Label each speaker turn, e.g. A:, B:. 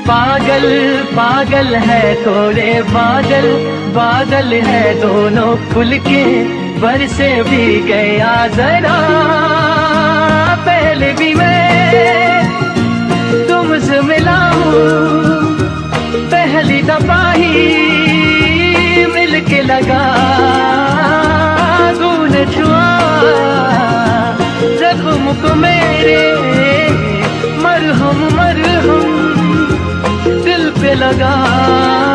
A: पागल पागल है थोड़े बादल, बादल है दोनों खुल के बरसे भी गया जरा। पहले भी मैं तुमसे मिला हूँ, पहली दफा ही मिल के लगा। तूने छुआ जख्म को मेरे, मरहम मरहम दिल पे लगा।